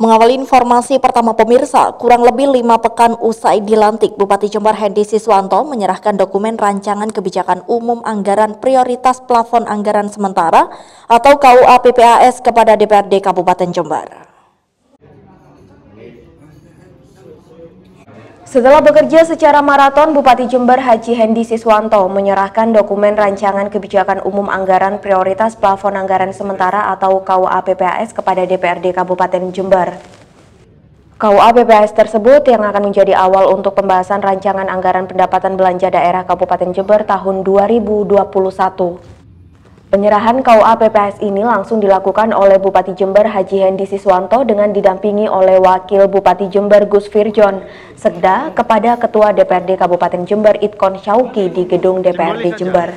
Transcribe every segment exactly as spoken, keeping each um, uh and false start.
Mengawali informasi pertama pemirsa, kurang lebih lima pekan usai dilantik, Bupati Jember Hendy Siswanto menyerahkan dokumen rancangan kebijakan umum anggaran prioritas plafon anggaran sementara atau K U A P P A S kepada D P R D Kabupaten Jember. Setelah bekerja secara maraton, Bupati Jember Haji Hendy Siswanto menyerahkan dokumen rancangan kebijakan umum anggaran prioritas plafon anggaran sementara atau K U A P P A S kepada D P R D Kabupaten Jember. K U A P P A S tersebut yang akan menjadi awal untuk pembahasan rancangan anggaran pendapatan belanja daerah Kabupaten Jember tahun dua ribu dua puluh satu. Penyerahan K U A P P A S ini langsung dilakukan oleh Bupati Jember Haji Hendy Siswanto dengan didampingi oleh Wakil Bupati Jember Gus Firjon Sekda kepada Ketua D P R D Kabupaten Jember Itkon Syauki di gedung D P R D Jember.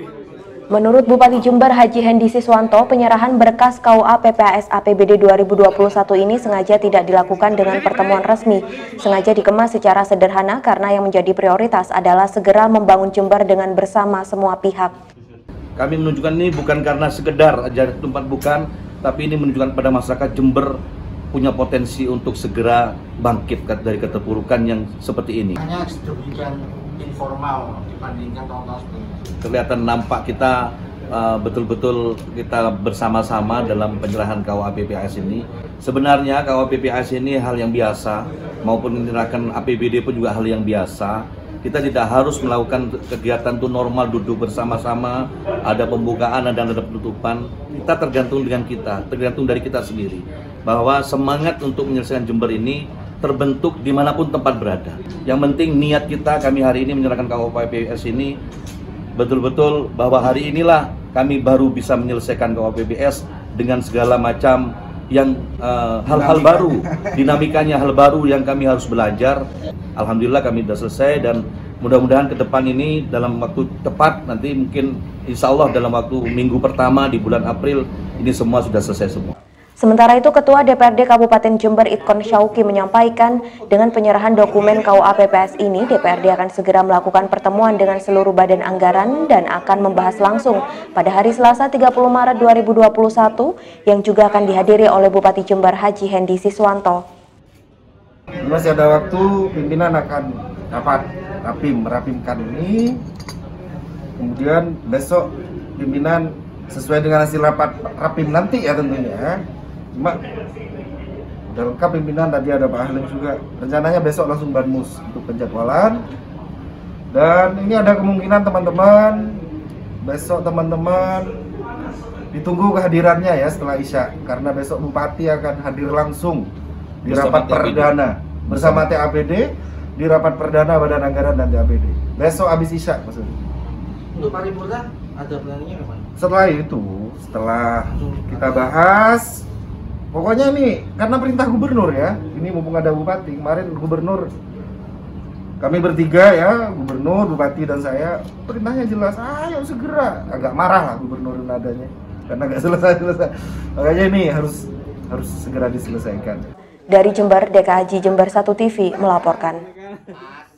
Menurut Bupati Jember Haji Hendy Siswanto, penyerahan berkas K U A P P A S A P B D dua ribu dua puluh satu ini sengaja tidak dilakukan dengan pertemuan resmi, sengaja dikemas secara sederhana karena yang menjadi prioritas adalah segera membangun Jember dengan bersama semua pihak. Kami menunjukkan ini bukan karena sekedar aja tempat, bukan, tapi ini menunjukkan pada masyarakat Jember punya potensi untuk segera bangkit dari keterpurukan yang seperti ini. Hanya sedemikian informal dibandingkan tahun-tahun sebelumnya. Kelihatan nampak kita betul-betul uh, kita bersama-sama dalam penyerahan K U A P P A S ini. Sebenarnya K U A P P A S ini hal yang biasa, maupun menyerahkan A P B D pun juga hal yang biasa. Kita tidak harus melakukan kegiatan itu normal, duduk bersama-sama, ada pembukaan, ada ada penutupan. Kita tergantung dengan kita, tergantung dari kita sendiri. Bahwa semangat untuk menyelesaikan Jember ini terbentuk dimanapun tempat berada. Yang penting niat kita, kami hari ini menyerahkan K U A P P A S ini, betul-betul bahwa hari inilah kami baru bisa menyelesaikan K U A P P A S dengan segala macam yang hal-hal uh, baru, dinamikanya hal baru yang kami harus belajar. Alhamdulillah kami sudah selesai dan mudah-mudahan ke depan ini dalam waktu tepat, nanti mungkin insya Allah dalam waktu minggu pertama di bulan April ini semua sudah selesai semua. Sementara itu, Ketua D P R D Kabupaten Jember Itkon Syauki menyampaikan dengan penyerahan dokumen K U A P P A S ini, D P R D akan segera melakukan pertemuan dengan seluruh badan anggaran dan akan membahas langsung pada hari Selasa tiga puluh Maret dua ribu dua puluh satu yang juga akan dihadiri oleh Bupati Jember Haji Hendy Siswanto. Masih ada waktu, pimpinan akan dapat rapim, merapimkan ini. Kemudian besok pimpinan sesuai dengan hasil rapat rapim nanti ya tentunya. Cuma udah lengkap pimpinan, tadi ada Pak Halim juga. Rencananya besok langsung banmus untuk penjadwalan. Dan ini ada kemungkinan teman-teman, besok teman-teman ditunggu kehadirannya ya setelah Isya. Karena besok Bupati akan hadir langsung di rapat perdana bersama T A P D, di rapat perdana Badan Anggaran dan T A P D. Besok habis Isya maksudnya. Untuk paripurna ada planningnya kapan? Setelah itu, setelah kita bahas, pokoknya ini karena perintah gubernur ya, ini mumpung ada bupati, kemarin gubernur, kami bertiga ya, gubernur, bupati dan saya, perintahnya jelas, ayo segera, agak marah lah gubernur nadanya, karena nggak selesai-selesai, makanya ini harus harus segera diselesaikan. Dari Jember, D K Haji Jember satu T V melaporkan.